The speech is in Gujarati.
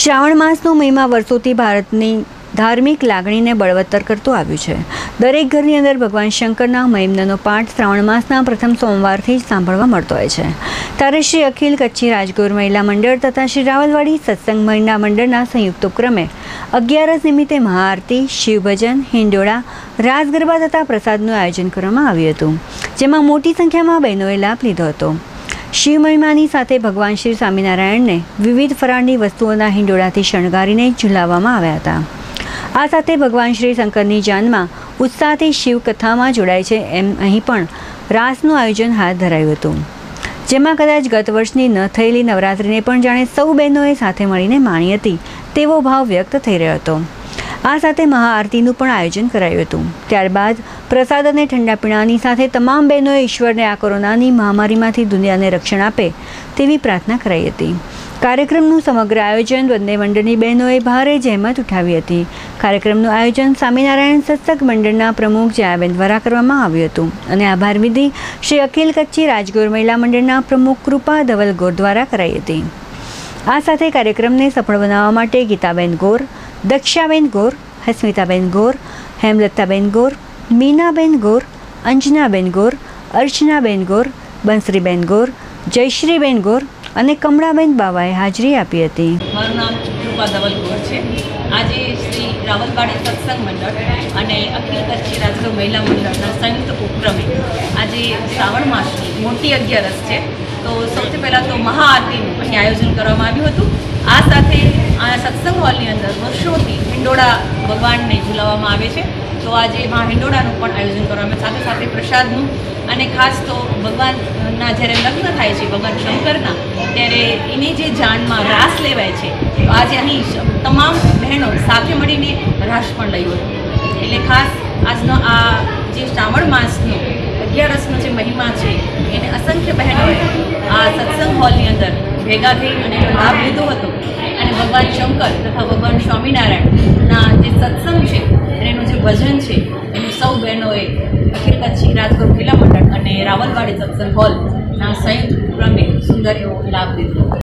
શ્રાવણ માસનો મહિમા વર્ષોથી ભારતની ધાર્મિક લાગણીને બળવત્તર કરતું આવ્યું છે। દરેક ઘરની અંદર ભગવાન શંકરના મહિમ્નનો પાઠ શ્રાવણ માસના પ્રથમ સોમવારથી જ સાંભળવા મળતો હોય છે। ત્યારે શ્રી અખિલ કચ્છી રાજગોર મહિલા મંડળ તથા શ્રી રાવલવાડી સત્સંગ મહિલા મંડળના સંયુક્ત ઉપક્રમે 11 નિમિત્તે મહાઆરતી, શિવભજન, હિંડોળા, રાસ ગરબા તથા પ્રસાદનું આયોજન કરવામાં આવ્યું હતું, જેમાં મોટી સંખ્યામાં બહેનોએ લાભ લીધો હતો। શિવ મહિમાની સાથે ભગવાન શ્રી સ્વામિનારાયણને વિવિધ ફરાળની વસ્તુઓના હિંડોળાથી શણગારીને ઝુલાવવામાં આવ્યા હતા। આ સાથે ભગવાન શ્રી શંકરની જાનમાં ઉત્સાહથી શિવ કથામાં જોડાય છે એમ અહીં પણ રાસનું આયોજન હાથ ધરાયું હતું, જેમાં કદાચ ગત વર્ષની ન થયેલી નવરાત્રિને પણ જાણે સૌ બહેનોએ સાથે મળીને માણી હતી તેવો ભાવ વ્યક્ત થઈ રહ્યો હતો। આ સાથે મહાઆરતીનું પણ આયોજન કરાયું હતું। ત્યારબાદ પ્રસાદ અને ઠંડા પીણાની સાથે તમામ બહેનોએ ઈશ્વરને આ કોરોનાની મહામારીમાંથી દુનિયાને રક્ષણ આપે તેવી પ્રાર્થના કરાઈ હતી। કાર્યક્રમનું સમગ્ર આયોજન બંને મંડળની બહેનોએ ભારે જહેમત ઉઠાવી હતી। કાર્યક્રમનું આયોજન સ્વામિનારાયણ સત્સંગ મંડળના પ્રમુખ જયાબેન દ્વારા કરવામાં આવ્યું હતું અને આભાર વિધિ શ્રી અખિલ કચ્છી રાજગોર મહિલા મંડળના પ્રમુખ કૃપા ધવલ ગોર દ્વારા કરાઈ હતી। આ સાથે કાર્યક્રમને સફળ બનાવવા માટે ગીતાબેન ગોર, દક્ષાબેન ગોર, હસ્મિતાબેન ગોર, હેમલતાબેન ગોર, મીનાબેન ગોર, અંજનાબેન ગોર, અર્ચનાબેન ગોર, બંસરીબેન ગોર, જયશ્રીબેન ગોર અને કમળાબેન બાવાએ હાજરી આપી હતી। મારું નામ કૃપા ધવલ ગોર છે। આજે શ્રી રાવલવાડી સત્સંગ મંડળ અને અખિલ કચ્છી રાજગોર મહિલા મંડળના સંયુક્ત ઉપક્રમે આજે શ્રાવણ માસની મોટી 11 છે, તો સૌથી પહેલાં તો મહાઆરતીનું અહીં આયોજન કરવામાં આવ્યું હતું। આ સાથે આ સત્સંગ હોલની અંદર વર્ષોથી હિંડોળા ભગવાનને ઝુલાવવામાં આવે છે, તો આજે હિંડોળાનું પણ આયોજન કરવામાં આવે, સાથે સાથે પ્રસાદનું અને ખાસ તો ભગવાનના જ્યારે લગ્ન થાય છે ભગવાન શંકરના, ત્યારે એની જે જાનમાં રાસ લેવાય છે, તો આજે અહીં તમામ બહેનો સાથે મળીને રાસ પણ લઈ હોય, એટલે ખાસ આજનો આ જે શ્રાવણ માસનો 11નો જે મહિમા છે એને અસંખ્ય બહેનોએ આ સત્સંગ હોલની અંદર ભેગા થઈ અને એનો લાભ લીધો હતો અને ભગવાન શંકર તથા ભગવાન સ્વામિનારાયણના જે સત્સંગ છે એનું જે ભજન છે એનું સૌ બહેનોએ અખિલ કચ્છી રાજગોર મહિલા મંડળ અને રાવલવાડી સત્સંગ હોલના સંયુક્ત ઉપક્રમે સુંદર એવો લાભ લીધો।